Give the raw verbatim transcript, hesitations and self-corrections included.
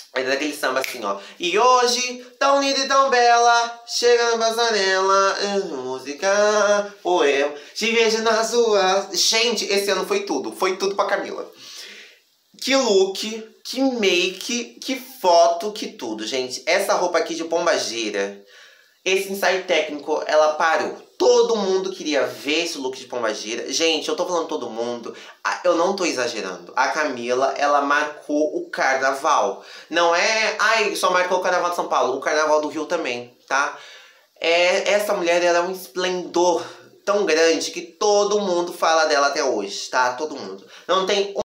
É daquele samba assim, ó. E hoje, tão linda e tão bela, chega na passarela, música, poema, te vejo nas ruas. Gente, esse ano foi tudo, foi tudo pra Camila. Que look, que make, que foto, que tudo, gente. Essa roupa aqui de pombagira, esse ensaio técnico, ela parou. Todo mundo queria ver esse look de pombagira. Gente, eu tô falando todo mundo, eu não tô exagerando. A Camila, ela marcou o carnaval. Não é, ai, só marcou o carnaval de São Paulo, o carnaval do Rio também, tá? É, essa mulher, ela é um esplendor tão grande que todo mundo fala dela até hoje, tá? Todo mundo. Não tem